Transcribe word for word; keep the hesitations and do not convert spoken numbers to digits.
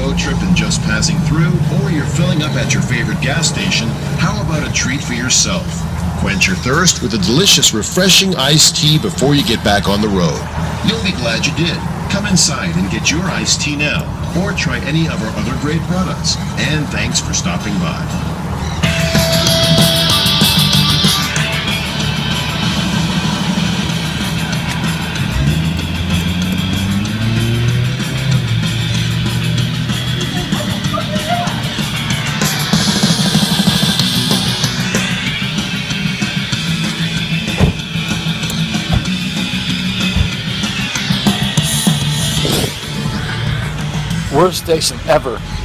road trip and just passing through, or you're filling up at your favorite gas station, how about a treat for yourself? Quench your thirst with a delicious, refreshing iced tea before you get back on the road. You'll be glad you did. Come inside and get your iced tea now, or try any of our other great products. And thanks for stopping by. Worst station ever.